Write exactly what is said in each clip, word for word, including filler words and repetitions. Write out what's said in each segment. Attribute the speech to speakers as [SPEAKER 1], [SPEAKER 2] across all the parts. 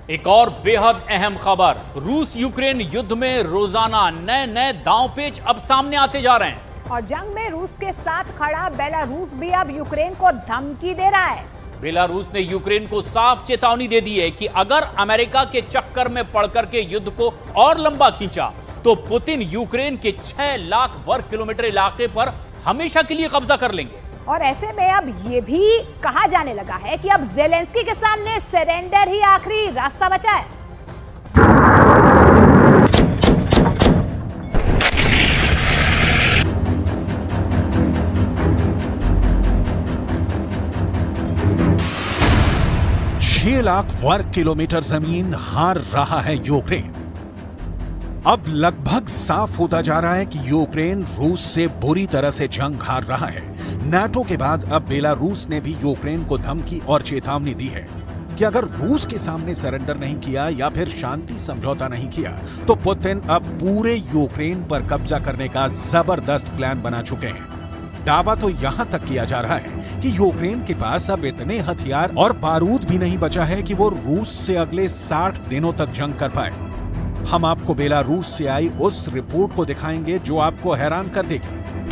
[SPEAKER 1] एक और बेहद अहम खबर, रूस यूक्रेन युद्ध में रोजाना नए नए दांवपेच अब सामने आते जा रहे हैं।
[SPEAKER 2] और जंग में रूस के साथ खड़ा बेलारूस भी अब यूक्रेन को धमकी दे रहा है।
[SPEAKER 1] बेलारूस ने यूक्रेन को साफ चेतावनी दे दी है कि अगर अमेरिका के चक्कर में पड़कर के युद्ध को और लंबा खींचा तो पुतिन यूक्रेन के छह लाख वर्ग किलोमीटर इलाके पर हमेशा के लिए कब्जा कर लेंगे।
[SPEAKER 2] और ऐसे में अब ये भी कहा जाने लगा है कि अब ज़ेलेंस्की के सामने सरेंडर ही आखिरी रास्ता बचा है।
[SPEAKER 3] छह लाख वर्ग किलोमीटर जमीन हार रहा है यूक्रेन। अब लगभग साफ होता जा रहा है कि यूक्रेन रूस से बुरी तरह से जंग हार रहा है। नाटो के बाद अब बेलारूस ने भी यूक्रेन को धमकी और चेतावनी दी है कि अगर रूस के सामने सरेंडर नहीं किया या फिर शांति समझौता नहीं किया तो पुतिन अब पूरे यूक्रेन पर कब्जा करने का जबरदस्त प्लान बना चुके हैं। दावा तो यहां तक किया जा रहा है कि यूक्रेन के पास अब इतने हथियार और बारूद भी नहीं बचा है कि वो रूस से अगले साठ दिनों तक जंग कर पाए। हम आपको बेलारूस से आई उस रिपोर्ट को दिखाएंगे जो आपको हैरान कर देगी।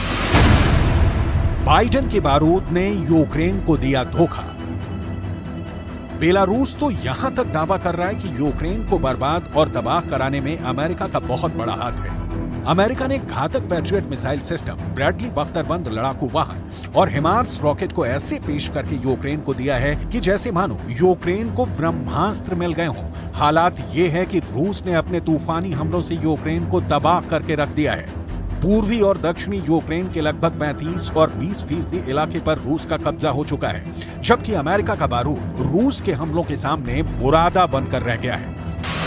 [SPEAKER 3] बाइडेन के बारूद ने यूक्रेन को दिया धोखा। बेलारूस तो यहां तक दावा कर रहा है कि यूक्रेन को बर्बाद और तबाह कराने में अमेरिका का बहुत बड़ा हाथ है। अमेरिका ने घातक पैट्रियट मिसाइल सिस्टम, ब्रैडली बख्तरबंद लड़ाकू वाहन और हिमार्स रॉकेट को ऐसे पेश करके यूक्रेन को दिया है कि जैसे मानो यूक्रेन को ब्रह्मास्त्र मिल गए हों। हालात ये है कि रूस ने अपने तूफानी हमलों से यूक्रेन को तबाह करके रख दिया है। पूर्वी और दक्षिणी यूक्रेन के लगभग पैंतीस और बीस फीसदी इलाके पर रूस का कब्जा हो चुका है, जबकि अमेरिका का बारूद रूस के हमलों के सामने बुरादा बनकर रह गया है।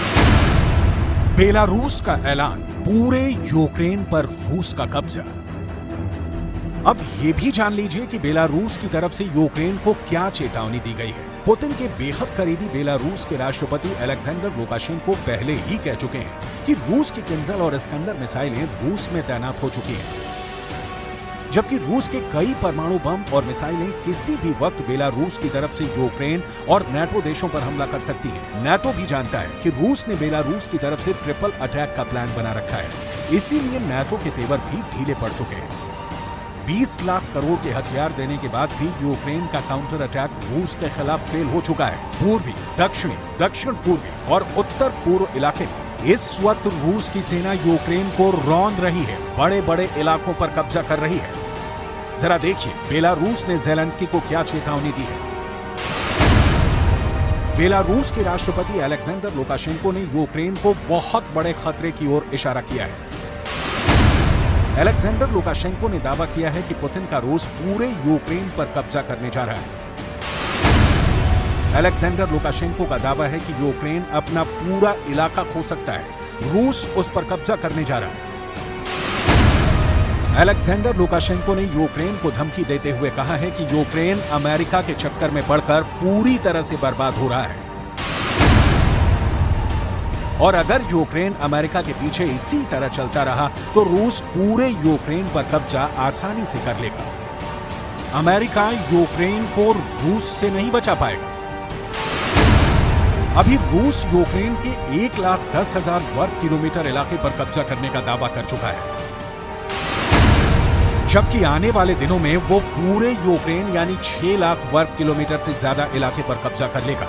[SPEAKER 3] बेलारूस का ऐलान, पूरे यूक्रेन पर रूस का कब्जा। अब यह भी जान लीजिए कि बेलारूस की तरफ से यूक्रेन को क्या चेतावनी दी गई है। पुतिन के बेहद करीबी बेलारूस के राष्ट्रपति अलेक्जेंडर लुकाशेंको पहले ही कह चुके हैं कि रूस की किंजल और इस्कंदर मिसाइलें रूस में तैनात हो चुकी हैं, जबकि रूस के कई परमाणु बम और मिसाइलें किसी भी वक्त बेलारूस की तरफ से यूक्रेन और नाटो देशों पर हमला कर सकती हैं। नाटो भी जानता है कि रूस ने बेलारूस की तरफ से ट्रिपल अटैक का प्लान बना रखा है, इसीलिए नाटो के तेवर भी ढीले पड़ चुके हैं। बीस लाख करोड़ के हथियार देने के बाद भी यूक्रेन का काउंटर अटैक रूस के खिलाफ फेल हो चुका है। पूर्वी, दक्षिणी, दक्षिण पूर्वी और उत्तर पूर्व इलाके में इस वक्त रूस की सेना यूक्रेन को रौंद रही है, बड़े बड़े इलाकों पर कब्जा कर रही है। जरा देखिए बेलारूस ने ज़ेलेंस्की को क्या चेतावनी दी है। बेलारूस के राष्ट्रपति अलेक्जेंडर लुकाशेंको ने यूक्रेन को बहुत बड़े खतरे की ओर इशारा किया है। अलेक्जेंडर लुकाशेंको ने दावा किया है कि पुतिन का रूस पूरे यूक्रेन पर कब्जा करने जा रहा है। अलेक्जेंडर लुकाशेंको का दावा है कि यूक्रेन अपना पूरा इलाका खो सकता है, रूस उस पर कब्जा करने जा रहा है। अलेक्जेंडर लुकाशेंको ने यूक्रेन को धमकी देते हुए कहा है कि यूक्रेन अमेरिका के चक्कर में पड़कर पूरी तरह से बर्बाद हो रहा है और अगर यूक्रेन अमेरिका के पीछे इसी तरह चलता रहा तो रूस पूरे यूक्रेन पर कब्जा आसानी से कर लेगा। अमेरिका यूक्रेन को रूस से नहीं बचा पाएगा। अभी रूस यूक्रेन के एक लाख दस हजार वर्ग किलोमीटर इलाके पर कब्जा करने का दावा कर चुका है, जबकि आने वाले दिनों में वो पूरे यूक्रेन यानी छह लाख वर्ग किलोमीटर से ज्यादा इलाके पर कब्जा कर लेगा।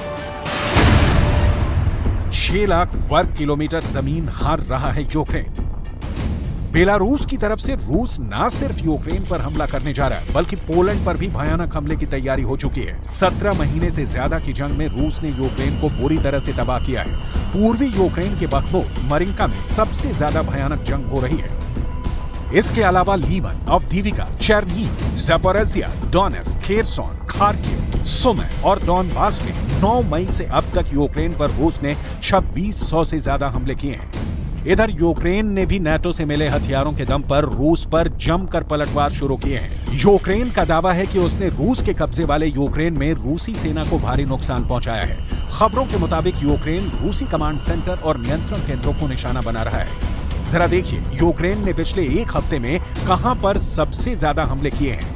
[SPEAKER 3] छह लाख वर्ग किलोमीटर जमीन हार रहा है यूक्रेन। बेलारूस की तरफ से रूस न सिर्फ यूक्रेन पर हमला करने जा रहा है बल्कि पोलैंड पर भी भयानक हमले की तैयारी हो चुकी है। सत्रह महीने से ज्यादा की जंग में रूस ने यूक्रेन को बुरी तरह से तबाह किया है। पूर्वी यूक्रेन के बख्मूत, मरिंका में सबसे ज्यादा भयानक जंग हो रही है। इसके अलावा Lyman, Avdiivka, Chernihiv, Zaporizhzhia, Donetsk, Kherson, Kharkiv, Sumy और डोनबास में नौ मई से अब तक यूक्रेन पर रूस ने छब्बीस सौ से ज्यादा हमले किए हैं। इधर यूक्रेन ने भी नाटो से मिले हथियारों के दम पर रूस पर जमकर पलटवार शुरू किए हैं। यूक्रेन का दावा है कि उसने रूस के कब्जे वाले यूक्रेन में रूसी सेना को भारी नुकसान पहुंचाया है। खबरों के मुताबिक यूक्रेन रूसी कमांड सेंटर और नियंत्रण केंद्रों को निशाना बना रहा है। जरा देखिए यूक्रेन ने पिछले एक हफ्ते में कहां पर सबसे ज्यादा हमले किए हैं।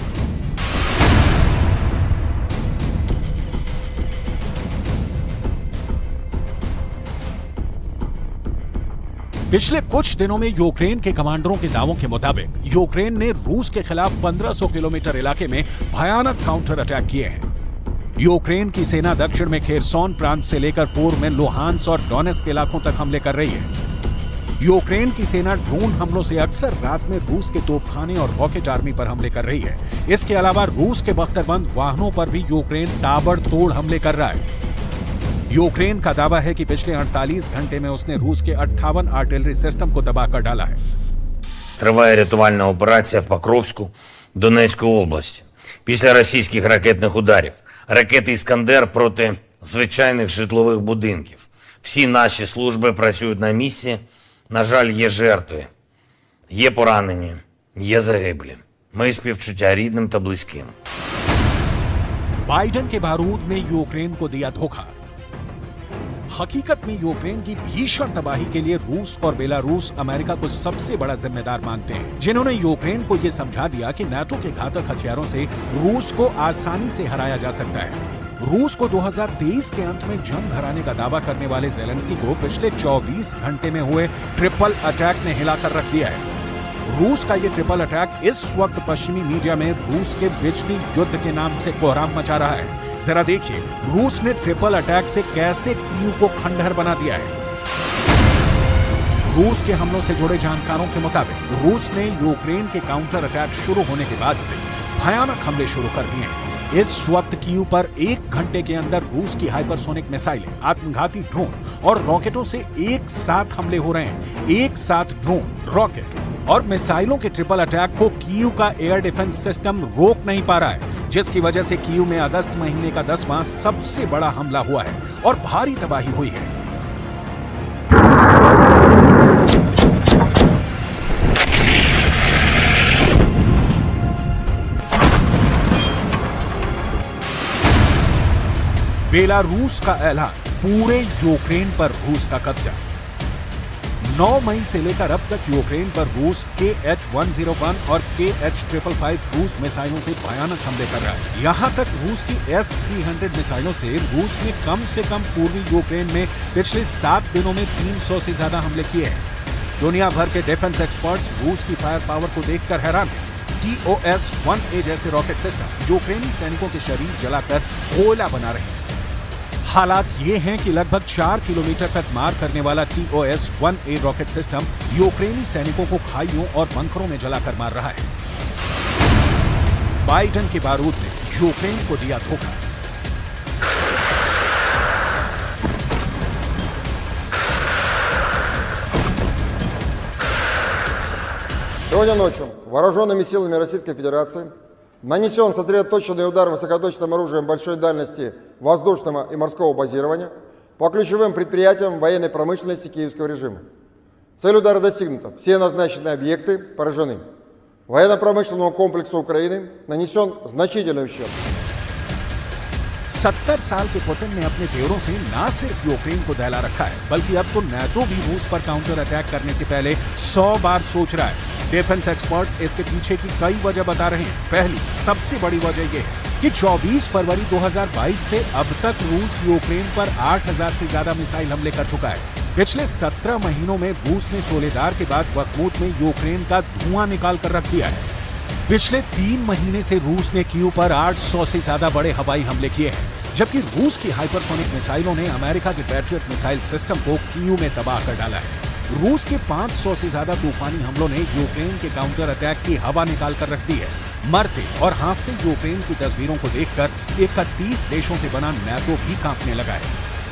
[SPEAKER 3] पिछले कुछ दिनों में यूक्रेन के कमांडरों के दावों के मुताबिक यूक्रेन ने रूस के खिलाफ पंद्रह सौ किलोमीटर इलाके में भयानक काउंटर अटैक किए हैं। यूक्रेन की सेना दक्षिण में खेरसोन प्रांत से लेकर पूर्व में लुहांस और डोनेस्क इलाकों तक हमले कर रही है। यूक्रेन की सेना ड्रोन हमलों से अक्सर रात में रूस के तोपखाने और रॉकेट आर्मी पर हमले कर रही है। इसके अलावा रूस के बख्तरबंद वाहनों पर भी यूक्रेन ताबड़तोड़ हमले कर रहा है। यूक्रेन का दावा है कि पिछले अड़तालीस घंटे में उसने रूस के अट्ठावन आर्टिलरी सिस्टम को तबाह कर डाला है।
[SPEAKER 4] Триває рятувальна операція в Покровську, Донецької області. Після російських ракетних ударів. Ракети «Іскандер» проти звичайних житлових будинків. Всі наші служби працюють на місці. На жаль, є жертви. Є поранені. Є загиблі. Мої співчуття рідним та близьким.
[SPEAKER 3] बाइडेन के बारूद ने यूक्रेन को दिया धोखा। हकीकत में यूक्रेन की भीषण तबाही के लिए रूस और बेलारूस अमेरिका को सबसे बड़ा जिम्मेदार मानते हैं, जिन्होंने यूक्रेन को यह समझा दिया कि नाटो के घातक हथियारों से रूस को आसानी से हराया जा सकता है। रूस को दो हज़ार तेईस के अंत में जंग हराने का दावा करने वाले ज़ेलेंस्की को पिछले चौबीस घंटे में हुए ट्रिपल अटैक ने हिलाकर रख दिया है। रूस का यह ट्रिपल अटैक इस वक्त पश्चिमी मीडिया में रूस के बिजली युद्ध के नाम से कोहराम मचा रहा है। जरा देखिए रूस ने ट्रिपल अटैक से कैसे कीव को खंडहर बना दिया है। रूस के हमलों से जुड़े जानकारों के मुताबिक रूस ने यूक्रेन के काउंटर अटैक शुरू होने के बाद से भयानक हमले शुरू कर दिए हैं। इस वक्त कीव पर एक घंटे के अंदर रूस की हाइपरसोनिक मिसाइलें, आत्मघाती ड्रोन और रॉकेटों से एक साथ हमले हो रहे हैं। एक साथ ड्रोन, रॉकेट और मिसाइलों के ट्रिपल अटैक को कीव का एयर डिफेंस सिस्टम रोक नहीं पा रहा है, जिसकी वजह से कीव में अगस्त महीने का दसवां सबसे बड़ा हमला हुआ है और भारी तबाही हुई है। बेलारूस का ऐलान, पूरे यूक्रेन पर रूस का कब्जा। नौ मई से लेकर अब तक यूक्रेन पर रूस के एच वन ज़ीरो वन और के एच फाइव फाइव क्रूज मिसाइलों से भयानक हमले कर रहा है। यहां तक रूस की एस थ्री हंड्रेड मिसाइलों से रूस ने कम से कम पूर्वी यूक्रेन में पिछले सात दिनों में तीन सौ से ज्यादा हमले किए हैं। दुनिया भर के डिफेंस एक्सपर्ट्स रूस की फायर पावर को देखकर हैरान हैं। T O S one A जैसे रॉकेट सिस्टम यूक्रेनी सैनिकों के शरीर जलाकर कोयला बना रहे हैं। हालात ये हैं कि लगभग चार किलोमीटर तक मार करने वाला T O S one A rocket system यूक्रेनी सैनिकों को खाइयों और बंकरों में जलाकर मार रहा है। बाइडेन के बारूद ने यूक्रेन को दिया धोखा।
[SPEAKER 5] Сегодня ночью вооруженными силами Российской Федерации нанесен сосредоточенный удар высокоточным оружием большой дальности воздушного и морского базирования по ключевым предприятиям военной промышленности киевского режима. Цель удара достигнута. Все назначенные объекты поражены. Военно-промышленному комплексу Украины нанесен значительный ущерб.
[SPEAKER 3] सत्तर साल के पुतिन ने अपने तेवरों से न सिर्फ यूक्रेन को दहला रखा है, बल्कि अब तो नाटो भी रूस पर काउंटर अटैक करने से पहले सौ बार सोच रहा है। डिफेंस एक्सपर्ट्स इसके पीछे की कई वजह बता रहे हैं। पहली सबसे बड़ी वजह यह है कि चौबीस फरवरी दो हज़ार बाईस से अब तक रूस यूक्रेन पर आठ हज़ार से ज्यादा मिसाइल हमले कर चुका है। पिछले सत्रह महीनों में रूस ने सोलेदार के बाद बखमूत में यूक्रेन का धुआं निकाल कर रख दिया है। पिछले तीन महीने से रूस ने कीव पर आठ सौ से ज्यादा बड़े हवाई हमले किए हैं, जबकि रूस की हाइपरसोनिक मिसाइलों ने अमेरिका के पैट्रियट मिसाइल सिस्टम को कीव में तबाह कर डाला है। रूस के पाँच सौ से ज्यादा तूफानी हमलों ने यूक्रेन के काउंटर अटैक की हवा निकाल कर रख दी है। मरते और हाँफते यूक्रेन की तस्वीरों को देखकर इकतीस देशों से बना नाटो भी कांपने लगा है।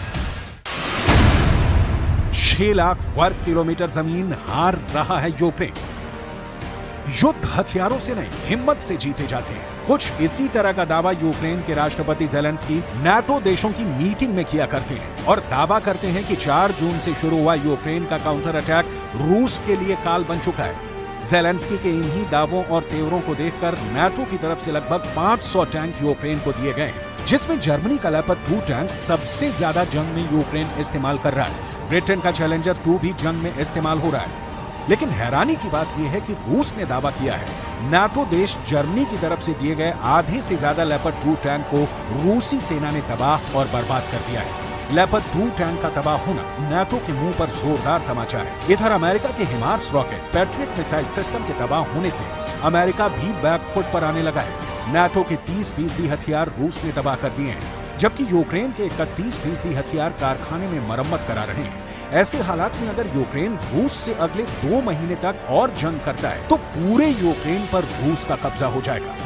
[SPEAKER 3] छह लाख वर्ग किलोमीटर जमीन हार रहा है यूक्रेन। युद्ध हथियारों से नहीं, हिम्मत से जीते जाते हैं। कुछ इसी तरह का दावा यूक्रेन के राष्ट्रपति ज़ेलेंस्की नाटो देशों की मीटिंग में किया करते हैं और दावा करते हैं कि चार जून से शुरू हुआ यूक्रेन का काउंटर अटैक रूस के लिए काल बन चुका है। ज़ेलेंस्की के इन्हीं दावों और तेवरों को देखकर नाटो की तरफ से लगभग पाँच सौ टैंक यूक्रेन को दिए गए हैं, जिसमें जर्मनी का लेपर्ड टू टैंक सबसे ज्यादा जंग में यूक्रेन इस्तेमाल कर रहा है। ब्रिटेन का चैलेंजर टू भी जंग में इस्तेमाल हो रहा है। लेकिन हैरानी की बात यह है कि रूस ने दावा किया है नाटो देश जर्मनी की तरफ से दिए गए आधे से ज्यादा लेपर्ड टू टैंक को रूसी सेना ने तबाह और बर्बाद कर दिया है। लेपर्ड टू टैंक का तबाह होना नाटो के मुंह पर जोरदार तमाचा है। इधर अमेरिका के HIMARS rocket patriot missile system के तबाह होने से अमेरिका भी बैकफुट पर आने लगा है। नाटो के तीस फीसदी हथियार रूस ने तबाह कर दिए हैं, जबकि यूक्रेन के इकतीस फीसदी हथियार कारखाने में मरम्मत करा रहे हैं। ऐसे हालात में अगर यूक्रेन रूस से अगले दो महीने तक और जंग करता है तो पूरे यूक्रेन पर रूस का कब्जा हो जाएगा।